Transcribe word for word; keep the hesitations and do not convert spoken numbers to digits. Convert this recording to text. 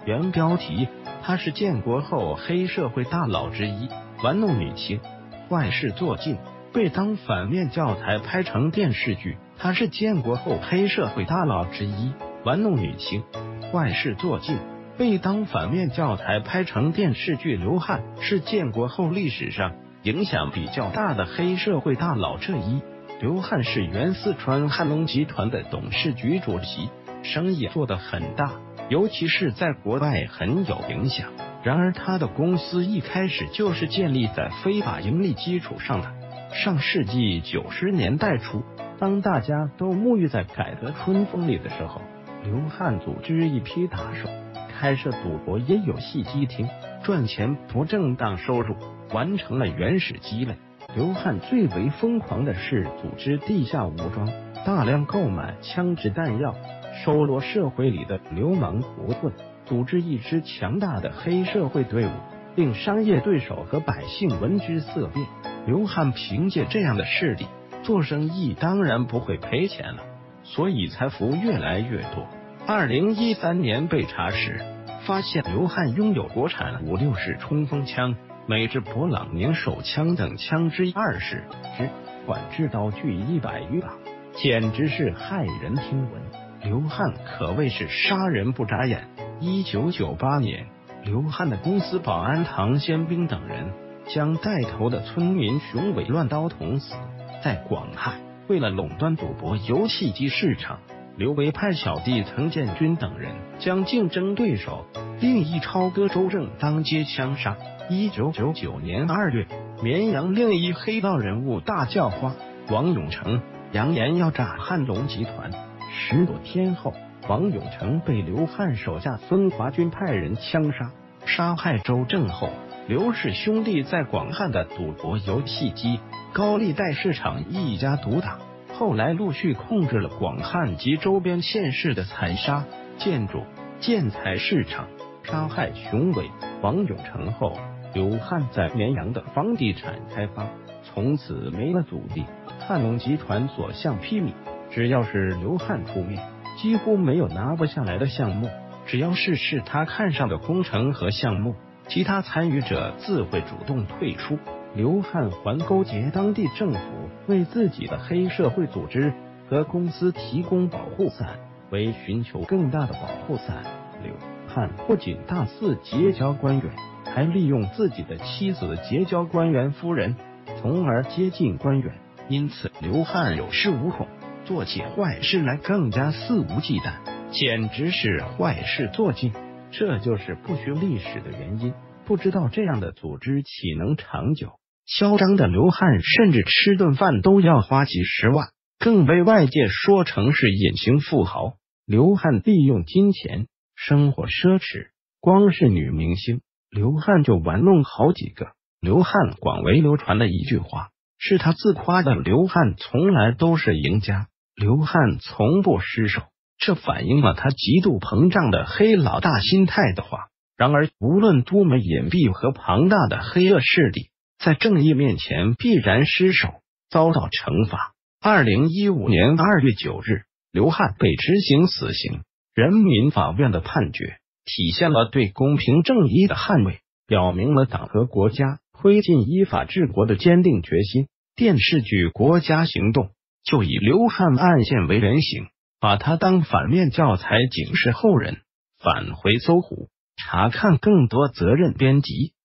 原标题：她是建国后黑社会大佬之一，玩弄女性，坏事做尽，被当反面教材拍成电视剧。她是建国后黑社会大佬之一，玩弄女性，坏事做尽，被当反面教材拍成电视剧。刘汉是建国后历史上影响比较大的黑社会大佬之一。刘汉是原四川汉龙集团的董事局主席，生意做得很大，尤其是在国外很有影响。然而他的公司一开始就是建立在非法盈利基础上的。上世纪九十年代初，当大家都沐浴在改革春风里的时候，刘汉组织一批打手，开设赌博也有戏机厅，赚钱不正当收入，完成了原始积累。刘汉最为疯狂的是组织地下武装，大量购买枪支弹药，收罗社会里的流氓胡混，组织一支强大的黑社会队伍，令商业对手和百姓闻之色变。刘汉凭借这样的势力做生意，当然不会赔钱了，所以财富越来越多。二零一三年被查时，发现刘汉拥有国产五六式冲锋枪、美制勃朗宁手枪等枪支二十支，管制刀具一百余把，简直是骇人听闻。刘汉可谓是杀人不眨眼。一九九八年，刘汉的公司保安唐先兵等人将带头的村民熊伟乱刀捅死。在广汉，为了垄断赌博游戏机市场，刘维派小弟滕建军等人将竞争对手另一超哥周正当街枪杀。一九九九年二月，绵阳另一黑道人物大叫花王永成扬言要炸汉龙集团。十多天后，王永成被刘汉手下孙华军派人枪杀。杀害周正后，刘氏兄弟在广汉的赌博游戏机、高利贷市场一家独大，后来陆续控制了广汉及周边县市的采砂、建筑、建材市场。杀害熊伟、王永成后，刘汉在绵阳的房地产开发从此没了阻力，汉龙集团所向披靡，只要是刘汉出面，几乎没有拿不下来的项目。只要是是他看上的工程和项目，其他参与者自会主动退出。刘汉还勾结当地政府，为自己的黑社会组织和公司提供保护伞。为寻求更大的保护伞，刘汉不仅大肆结交官员，还利用自己的妻子结交官员夫人，从而接近官员。因此刘汉有恃无恐，做起坏事来更加肆无忌惮，简直是坏事做尽。这就是不学历史的原因。不知道这样的组织岂能长久？嚣张的刘汉甚至吃顿饭都要花几十万，更被外界说成是隐形富豪。刘汉利用金钱，生活奢侈，光是女明星，刘汉就玩弄好几个。刘汉广为流传的一句话，是他自夸的：刘汉从来都是赢家，刘汉从不失手。这反映了他极度膨胀的黑老大心态的话。然而，无论多么隐蔽和庞大的黑恶势力，在正义面前必然失手，遭到惩罚。二零一五年二月九日，刘汉被执行死刑。人民法院的判决体现了对公平正义的捍卫，表明了党和国家推进依法治国的坚定决心。电视剧《国家行动》就以刘汉案件为原型，把他当反面教材，警示后人返回搜狐查看更多责任编辑。